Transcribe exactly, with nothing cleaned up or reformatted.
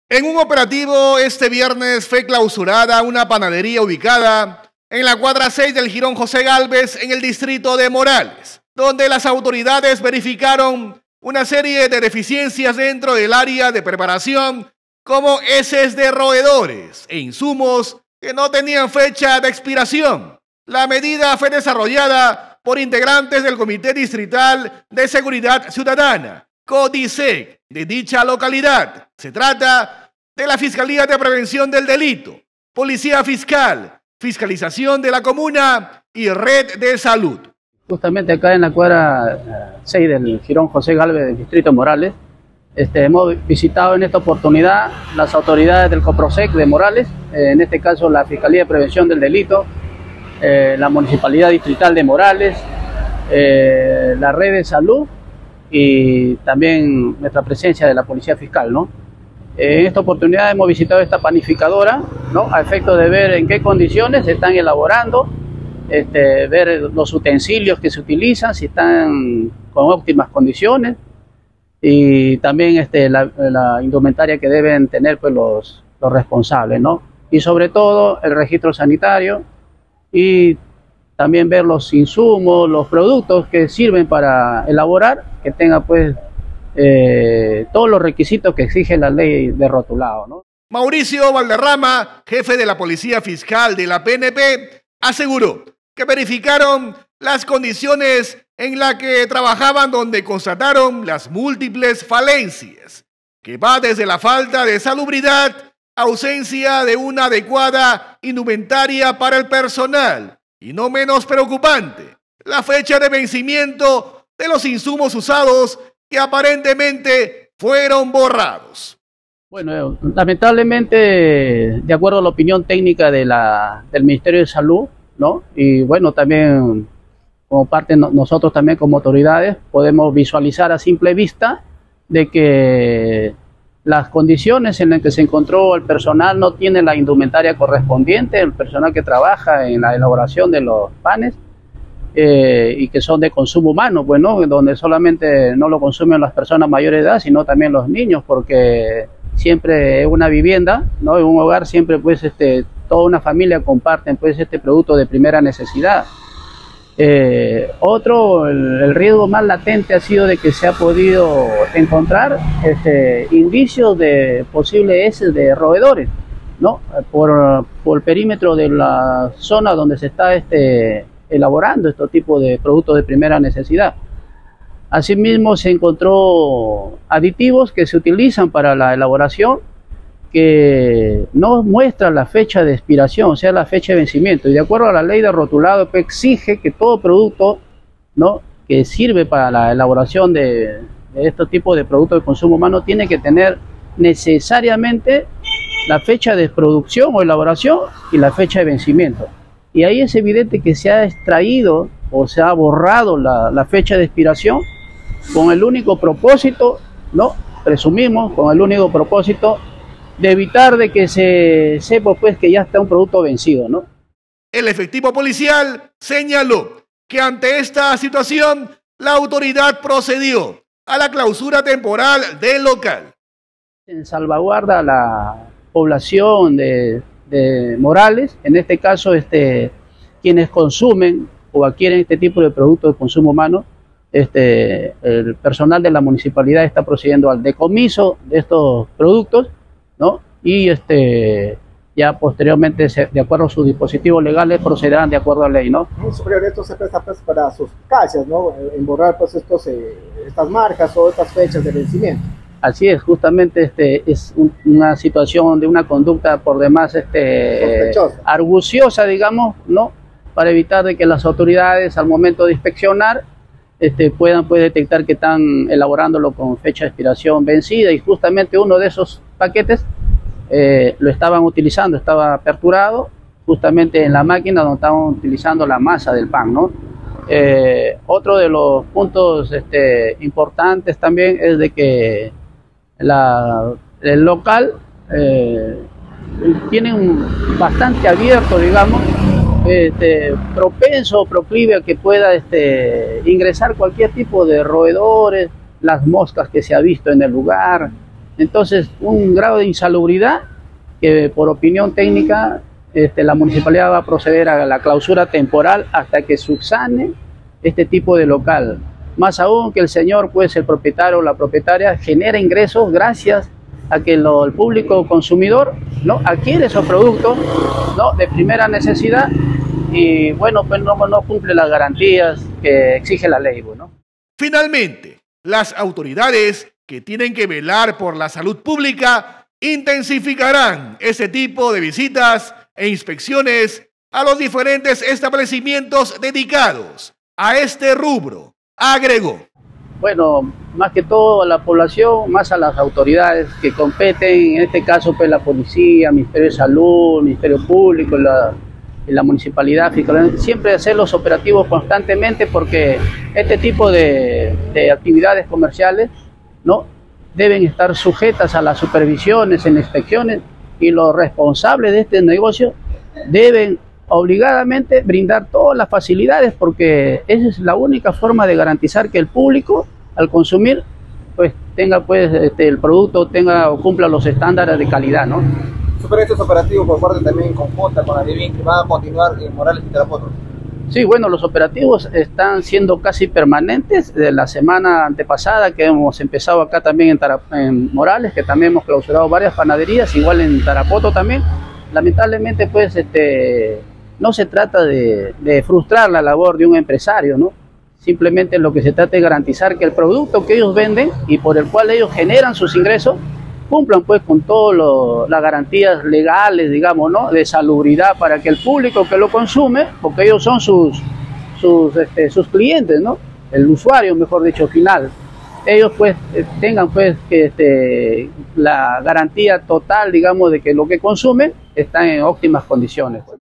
En un operativo este viernes fue clausurada una panadería ubicada en la cuadra seis del Jirón José Gálvez en el distrito de Morales, donde las autoridades verificaron una serie de deficiencias dentro del área de preparación, como heces de roedores e insumos que no tenían fecha de expiración. La medida fue desarrollada por integrantes del Comité Distrital de Seguridad Ciudadana, CODISEC, de dicha localidad. Se trata de la Fiscalía de Prevención del Delito, Policía Fiscal, Fiscalización de la Comuna y Red de Salud. Justamente acá en la cuadra seis del Jirón José Gálvez del distrito de Morales, este, hemos visitado en esta oportunidad las autoridades del COPROSEC de Morales, eh, en este caso la Fiscalía de Prevención del Delito, eh, la Municipalidad Distrital de Morales, eh, la Red de Salud y también nuestra presencia de la Policía Fiscal, ¿no? En esta oportunidad hemos visitado esta panificadora, ¿no?, a efecto de ver en qué condiciones se están elaborando, este, ver los utensilios que se utilizan, si están con óptimas condiciones, y también este, la, la indumentaria que deben tener pues, los, los responsables, ¿no? Y sobre todo el registro sanitario y también ver los insumos, los productos que sirven para elaborar, que tenga pues Eh, todos los requisitos que exige la ley de rotulado, ¿no? Mauricio Valderrama, jefe de la Policía Fiscal de la P N P, aseguró que verificaron las condiciones en las que trabajaban, donde constataron las múltiples falencias, que va desde la falta de salubridad, ausencia de una adecuada indumentaria para el personal y, no menos preocupante, la fecha de vencimiento de los insumos usados, que aparentemente fueron borrados. Bueno, lamentablemente, de acuerdo a la opinión técnica de la, del Ministerio de Salud, ¿no?, y bueno, también como parte no, nosotros también como autoridades podemos visualizar a simple vista de que las condiciones en las que se encontró el personal no tiene la indumentaria correspondiente, el personal que trabaja en la elaboración de los panes, Eh, y que son de consumo humano, bueno, donde solamente no lo consumen las personas mayores de edad, sino también los niños, porque siempre es una vivienda, ¿no?, en un hogar siempre pues este, toda una familia comparten pues este producto de primera necesidad. Eh, otro, el, el riesgo más latente ha sido de que se ha podido encontrar este, indicios de posibles heces de roedores, ¿no?, por, por el perímetro de la zona donde se está este elaborando estos tipos de productos de primera necesidad. Asimismo, se encontró aditivos que se utilizan para la elaboración que no muestran la fecha de expiración, o sea, la fecha de vencimiento. Y de acuerdo a la ley de rotulado, pues, exige que todo producto, ¿no?, que sirve para la elaboración de, de estos tipos de productos de consumo humano tiene que tener necesariamente la fecha de producción o elaboración y la fecha de vencimiento. Y ahí es evidente que se ha extraído o se ha borrado la, la fecha de expiración con el único propósito, ¿no?, presumimos, con el único propósito de evitar de que se sepa pues que ya está un producto vencido, ¿no? El efectivo policial señaló que ante esta situación la autoridad procedió a la clausura temporal del local. En salvaguarda a la población de de Morales, en este caso este, quienes consumen o adquieren este tipo de productos de consumo humano, este, el personal de la municipalidad está procediendo al decomiso de estos productos, ¿no?, y este, ya posteriormente, se, de acuerdo a sus dispositivos legales, procederán de acuerdo a la ley, ¿no? Superior, esto se presta pues para sus calles, ¿no?, en borrar pues estos, eh, estas marcas o estas fechas de vencimiento. Así es, justamente este, es un, una situación de una conducta por demás este, arguciosa, digamos, ¿no?, para evitar de que las autoridades al momento de inspeccionar este, puedan pues, detectar que están elaborándolo con fecha de expiración vencida, y justamente uno de esos paquetes eh, lo estaban utilizando, estaba aperturado justamente en la máquina donde estaban utilizando la masa del pan, ¿no? Eh, otro de los puntos este, importantes también es de que La, el local eh, tiene un bastante abierto, digamos, este, propenso o proclive a que pueda este, ingresar cualquier tipo de roedores, las moscas que se ha visto en el lugar, Entonces, un grado de insalubridad que por opinión técnica este, la municipalidad va a proceder a la clausura temporal hasta que subsane este tipo de local. Más aún que el señor, pues el propietario o la propietaria genera ingresos gracias a que lo, el público consumidor, ¿no?, adquiere esos productos, ¿no?, de primera necesidad y bueno, pues no, no cumple las garantías que exige la ley, ¿no? Finalmente, las autoridades que tienen que velar por la salud pública intensificarán ese tipo de visitas e inspecciones a los diferentes establecimientos dedicados a este rubro, agregó. Bueno, más que todo a la población, más a las autoridades que competen, en este caso pues la policía, Ministerio de Salud, Ministerio Público, la, la municipalidad, siempre hacer los operativos constantemente porque este tipo de, de actividades comerciales, ¿no?, deben estar sujetas a las supervisiones, en inspecciones, y los responsables de este negocio deben obligadamente brindar todas las facilidades porque esa es la única forma de garantizar que el público al consumir pues tenga pues este, el producto tenga o cumpla los estándares de calidad, ¿no? Sobre estos operativos por parte también conjunta con la DIVIN que va a continuar en Morales y Tarapoto. Sí, bueno, los operativos están siendo casi permanentes. De la semana antepasada que hemos empezado acá también en, Tarap en Morales, que también hemos clausurado varias panaderías, igual en Tarapoto también. Lamentablemente pues este no se trata de, de frustrar la labor de un empresario, ¿no? Simplemente lo que se trata es garantizar que el producto que ellos venden y por el cual ellos generan sus ingresos cumplan pues con todas las garantías legales, digamos, ¿no?, de salubridad para que el público que lo consume, porque ellos son sus, sus, este, sus clientes, ¿no?, el usuario, mejor dicho, final, ellos pues tengan pues que este, la garantía total, digamos, de que lo que consumen está en óptimas condiciones.